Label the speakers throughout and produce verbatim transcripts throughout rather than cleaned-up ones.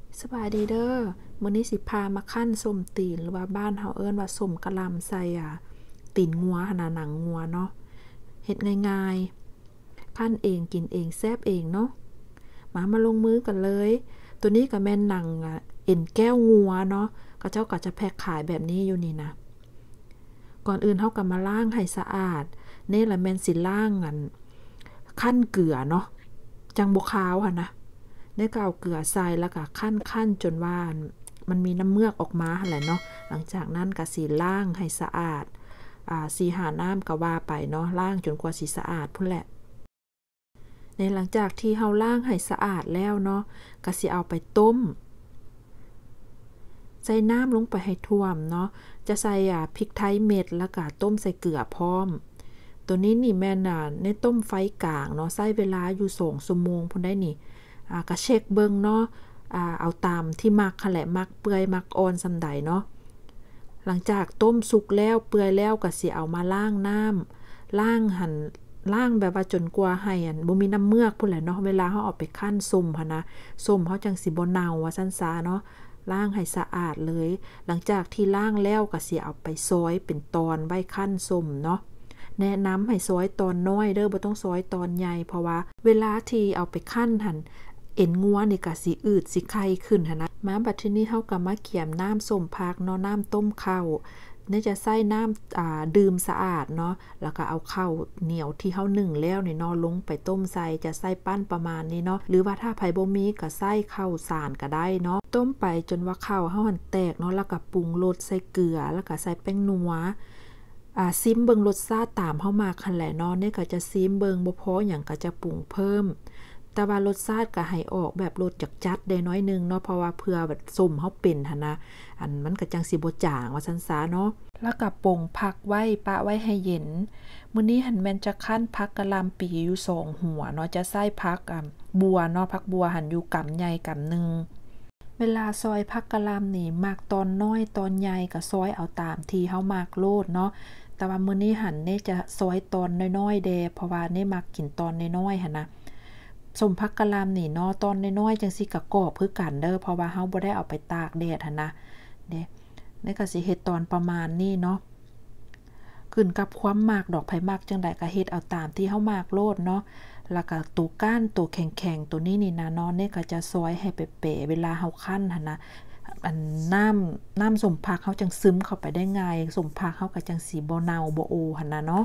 Speaker 1: สบายดีเด้อมื้อนี้สิพามาคั่นส้มตีนหรือว่าบ้านเฮาเอิ้นว่าส้มกะหล่ำใส่อ่ะตีนงัวหั่นน่ะหนังงัวเนาะเฮ็ดง่ายๆคั่นเองกินเองแซ่บเองเนาะมามาลงมือกันเลยตัวนี้ก็แม่นหนังอ่ะเอ็นแก้วงัวเนาะก็เจ้าก็จะแพ็คขายแบบนี้อยู่นี่นะก่อนอื่นเฮาก็มาล้างให้สะอาดนี่แหละแม่นสิล้างอันคั่นเกลือเนาะจังบ่ขาวหั่นนะได้ก็เอาเกลือใส่แล้วก็คั่นๆจนว่ามันมีน้ำเมือกออกมาหั่นแหละเนาะหลังจากนั้นก็สิล้างให้สะอาดอ่าสี่ห้าน้ำก็ว่าไปเนาะล้างจนกว่าสิสะอาดพุ่นแหละในหลังจากที่เฮาล้างให้สะอาดแล้วเนาะก็สิเอาไปต้มใส่น้ำลงไปให้ท่วมเนาะจะใส่อ่าพริกไทยเม็ดแล้วก็ต้มใส่เกลือพร้อมตัวนี้นี่แม่นอ่ะในต้มไฟกลางเนาะใช้เวลาอยู่สองชั่วโมงพุ่นได้นี่อ่าก็เช็คเบิ่งเนาะอ่าเอาตามที่มักคั่นแหละมักเปื่อยมักอ่อนซำใดเนาะหลังจากต้มสุกแล้วเปื่อยแล้วก็สิเอามาล้างน้ำล้างหั่นล้างแบบว่าจนกว่าให้อันบ่มีน้ำเมือกพุ่นแหละเนาะเวลาเฮาเอาไปคั่นส้มหั่นนะส้มเฮาจังสิบ่เน่าว่าซั่นซะเนาะล้างให้สะอาดเลยหลังจากที่ล้างแล้วก็สิเอาไปซอยเป็นตอนไว้คั่นส้มเนาะแนะนำให้ซอยตอนน้อยเด้อบ่ต้องซอยตอนใหญ่เพราะว่าเวลาที่เอาไปคั่นหั่นเอ็นงัวนี่ก็สิอืดสิไข้ขึ้นหั่นนะมาบัดทีนี้เฮาก็มาเกี่ยมน้ำส้มผักเนาะน้ำต้มข้าวนี่จะใส่น้ำอ่าดื่มสะอาดเนาะแล้วก็เอาข้าวเหนียวที่เฮานึ่งแล้วนี่เนาะลงไปต้มใส่จะใส่ปั้นประมาณนี้เนาะหรือว่าถ้าไผบ่มีก็ใส่ข้าวสารก็ได้เนาะต้มไปจนว่าข้าวเฮาหั่นแตกเนาะแล้วก็ปรุงรสใส่เกลือแล้วก็ใส่แป้งนัวอ่าซิมเบิ่งรสชาติตามเฮามาคั่นแหละเนาะนี่ก็จะซิมเบิ่งบ่พอหยังก็จะปรุงเพิ่มแต่ว่ารสชาติก็ให้ออกแบบรสจัดๆได้น้อยนึงเนาะเพราะว่าเพื่อแบบส้มเฮาเป็นหั่นนะอันมันก็จังสิบ่จางว่าซั่นซะเนาะแล้วก็ป่งผักไว้ปะไว้ให้เย็นมื้อนี้หั่นแม่นจะคั่นผักกะหล่ำปีอยู่สองหัวเนาะจะใส่ผักอ่าบัวเนาะผักบัวหั่นอยู่กำใหญ่กำนึงเวลาซอยผักกะหล่ำนี่มักตอนน้อยตอนใหญ่ก็ซอยเอาตามที่เฮามักโลดเนาะแต่ว่ามื้อนี้หั่นนี่จะซอยตอนน้อยๆเด้เพราะว่านี่มักกินตอนน้อยๆหั่นนะส้มผักกะหล่ำนี่เนาะตอนน้อยๆจังสิก็กรอบคือกันเด้อเพราะว่าเฮาบ่ได้เอาไปตากแดดหั่นนะเด้นี่ก็สิเฮ็ดตอนประมาณนี้เนาะขึ้นกับความมักดอกไผมักจังได๋ก็เฮ็ดเอาตามที่เฮามักโลดเนาะแล้วก็ตัวก้านตัวแข็งๆตัวนี้นี่นะเนาะนี่ก็จะซอยให้เป๊ะๆเวลาเฮาคั่นหั่นนะอันน้ำน้ำส้มผักเฮาจังซึมเข้าไปได้ง่ายส้มผักเฮาก็จังสิบ่เน่าบ่โอหั่นน่ะเนาะ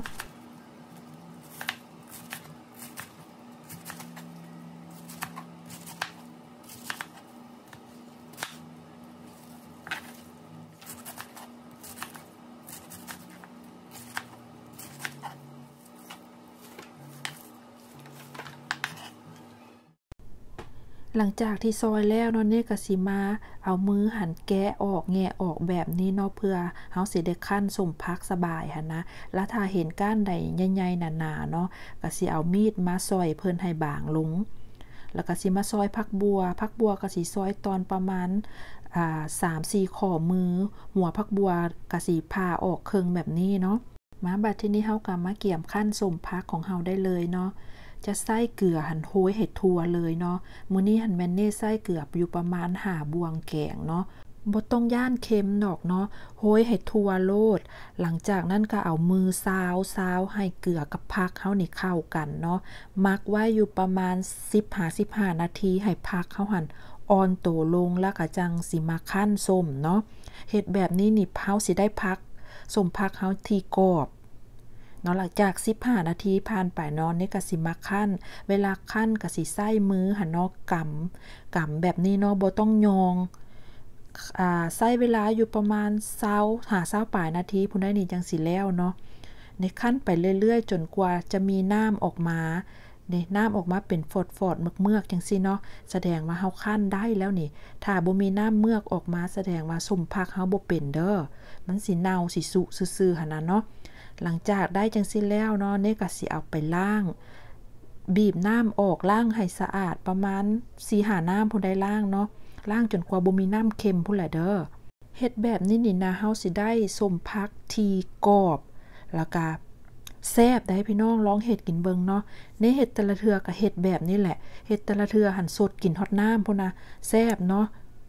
Speaker 1: หลังจากที่ซอยแล้วเนาะนี่ก็สิมาเอามือหั่นแกะออกแงะออกแบบนี้เนาะเพื่อเฮาสิได้คั่นส้มผักสบายหั่นนะแล้วถ้าเห็นก้านใดใหญ่ๆหนาๆเนาะก็สิเอามีดมาซอยเพิ่นให้บางลงแล้วก็สิมาซอยผักบัวผักบัวก็สิซอยตอนประมาณอ่า สามสี่ ข้อมือหัวผักบัวก็สิผ่าออกครึ่งแบบนี้เนาะมาบัดทีนี้เฮาก็มาเกี่ยมคั่นส้มผักของเฮาได้เลยเนาะจะใส่เกลือหั่นโหยเห็ดทั่วเลยเนาะมื้อนี้หั่นแม่นเน่ใส่เกลืออยู่ประมาณห้าบวงแกงเนาะบ่ต้องย่านเค็มดอกเนาะโหยเห็ดทั่วโลดหลังจากนั้นก็เอามือซาวๆให้เกลือกับผักเฮานี่เข้ากันเนาะหมักไว้อยู่ประมาณสิบห้า สิบห้านาทีให้ผักเฮาหั่นอ่อนโตลงแล้วก็จังสิมาคั่นส้มเนาะเฮ็ดแบบนี้นี่เฮาสิได้ผักส้มผักเฮาที่กรอบเนาะหลังจากสิบห้านาทีผ่านไปเนาะนี่ก็สิมาคั่นเวลาคั่นก็สิใส่มือหั่นเนาะกำกำแบบนี้เนาะบ่ต้องยองอ่าใช้เวลาอยู่ประมาณยี่สิบ ห้า ยี่สิบปลายนาทีพุ่นได้นี่จังสิแล้วเนาะในคั่นไปเรื่อยๆจนกว่าจะมีน้ำออกมานี่น้ำออกมาเป็นฝอดๆเมือกๆจังซี่เนาะแสดงว่าเฮาคั่นได้แล้วนี่ถ้าบ่มีน้ำเมือกออกมาแสดงว่าส้มผักเฮาบ่เป็นเด้อมันสิเน่าสิสุซื่อๆหั่นน่ะเนาะหลังจากได้จังซี่แล้วเนาะนี่ก็สิเอาไปล้างบีบน้ำออกล้างให้สะอาดประมาณ สี่ห้า น้ำพุ่นได้ล้างเนาะล้างจนกว่าบ่มีน้ำเค็มพุ่นแหละเด้อเฮ็ดแบบนี้นี่นะเฮาสิได้ส้มผักที่กรอบแล้วก็แซ่บได้พี่น้องลองเฮ็ดกินเบิ่งเนาะในเฮ็ดแต่ละเทื่อก็เฮ็ดแบบนี้แหละเฮ็ดแต่ละเทื่อหั่นสดกินฮอดน้ำพุ่นนะแซ่บเนาะ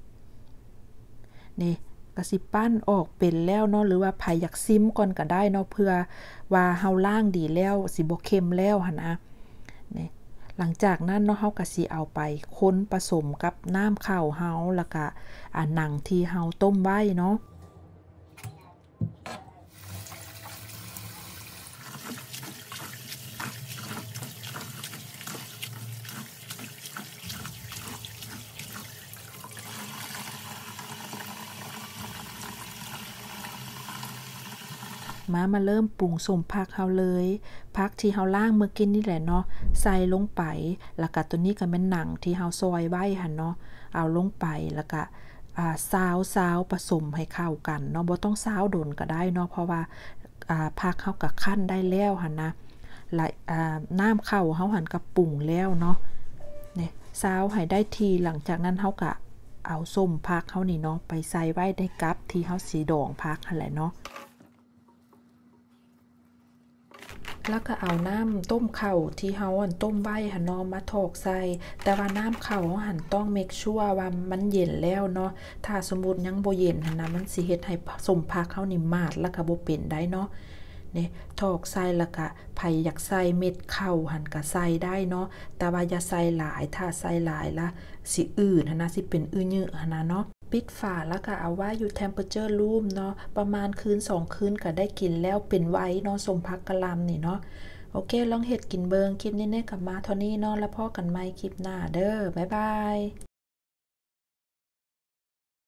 Speaker 1: นี่ก็สิปั้นออกเป็นแล้วเนาะหรือว่าไผอยากซิมก่อนก็ได้เนาะเพื่อว่าเฮาล้างดีแล้วสิบ่เค็มแล้วหั่นนะนี่หลังจากนั้นเนาะเฮาก็สิเอาไปคนผสมกับน้ำข้าวเฮาแล้วก็อ่าหนังที่เฮาต้มไว้เนาะมามาเริ่มปรุงสมผักเฮาเลยผักที่เฮาล้างเมื่อกี้นี่แหละเนาะใส่ลงไปแล้วก็ตัวนี้ก็เป็นหนังที่เฮาซอยไว้หั่นเนาะเอาลงไปแล้วก็อ่าซาวซาวผสมให้เข้ากันเนาะบ่ต้องซาวโดนก็ได้เนาะเพราะว่าอ่าผักเฮาก็คั่นได้แล้วหั่นนะและอ่าน้ำข้าวเฮาหั่นก็ปรุงแล้วเนาะนี่ซาวให้ได้ทีหลังจากนั้นเฮาก็เอาส้มผักเฮานี่เนาะไปใส่ไว้ในกั๊บที่เฮาสิดองผักหั่นแหละเนาะ แล้วก็เอาน้ำต้มข้าวที่เฮาอันต้มไว้หั่นเนาะมาถอกใส่แต่ว่าน้ำข้าวเฮาหั่นต้องเมคชัวร์ว่ามันเย็นแล้วเนาะถ้าสมมุติยังบ่เย็นหั่นนะมันสิเฮ็ดให้สมผักเฮานี่มาดแล้วก็บ่เป็นได้เนาะนี่ถอกใส่แล้วก็ไผอยากใส่เม็ดข้าวหั่นก็ใส่ได้เนาะแต่ว่าอย่าใส่หลายถ้าใส่หลายละสิอืดหั่นนะสิเป็นอืดยืดหั่นนะเนาะปิดฝาแล้วก็เอาไว้อยู่ temperature room เนาะประมาณคืนสองคืนก็ได้กินแล้วเป็นไว้เนาะสมผักกะหล่ำนี่เนาะโอเคลองเฮ็ดกินเบิงคลิปนี้ๆกลับมาเท่านี้เนาะแล้วพอกันใหม่คลิปหน้าเด้อบ๊ายบาย